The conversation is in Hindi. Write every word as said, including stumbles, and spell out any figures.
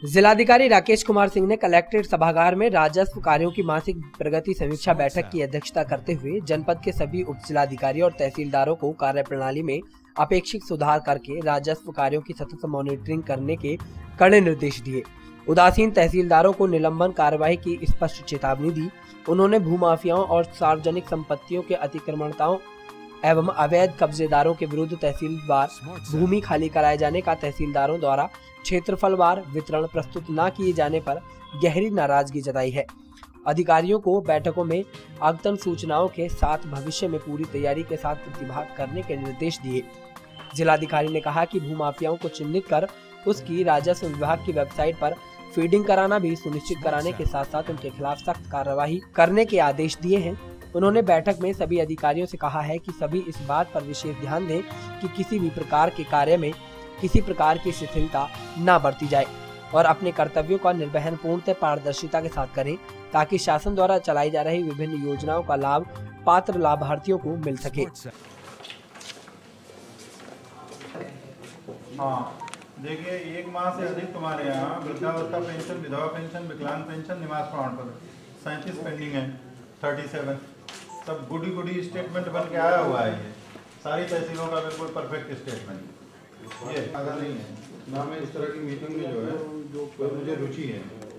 जिलाधिकारी राकेश कुमार सिंह ने कलेक्ट्रेट सभागार में राजस्व कार्यों की मासिक प्रगति समीक्षा बैठक की अध्यक्षता करते हुए जनपद के सभी उप जिलाधिकारी और तहसीलदारों को कार्य प्रणाली में अपेक्षित सुधार करके राजस्व कार्यों की सतत मॉनिटरिंग करने के कड़े निर्देश दिए। उदासीन तहसीलदारों को निलंबन कार्यवाही की स्पष्ट चेतावनी दी। उन्होंने भूमाफियाओं और सार्वजनिक संपत्तियों के अतिक्रमणताओं एवं अवैध कब्जेदारों के विरुद्ध तहसीलवार भूमि खाली कराए जाने का तहसीलदारों द्वारा क्षेत्रफलवार वितरण प्रस्तुत न किए जाने पर गहरी नाराजगी जताई है। अधिकारियों को बैठकों में अद्यतन सूचनाओं के साथ भविष्य में पूरी तैयारी के साथ प्रतिभाग करने के निर्देश दिए। जिलाधिकारी ने कहा कि भूमाफियाओं को चिन्हित कर उसकी राजस्व विभाग की वेबसाइट पर फीडिंग कराना भी सुनिश्चित कराने के साथ साथ उनके खिलाफ सख्त कार्रवाई करने के आदेश दिए हैं। उन्होंने बैठक में सभी अधिकारियों से कहा है कि सभी इस बात पर विशेष ध्यान दें कि किसी भी प्रकार के कार्य में किसी प्रकार की शिथिलता न बरती जाए और अपने कर्तव्यों का निर्वहन पूर्णतः पारदर्शिता के साथ करें ताकि शासन द्वारा चलाई जा रही विभिन्न योजनाओं का लाभ पात्र लाभार्थियों को मिल सके। हाँ, देखिए एक माह से अधिक तुम्हारे यहाँ वृद्धावस्था पेंशन, विधवा पेंशन, विकलांग पेंशन, निवास प्रमाण पत्र सैंतीस पेंडिंग है, थर्टी सेवन सब गुडी गुडी स्टेटमेंट बन के आया हुआ है। ये सारी तहसीलों का बिल्कुल परफेक्ट स्टेटमेंट ये अगर नहीं है ना। मैं इस तरह की मीटिंग में जो है जो मुझे रुचि है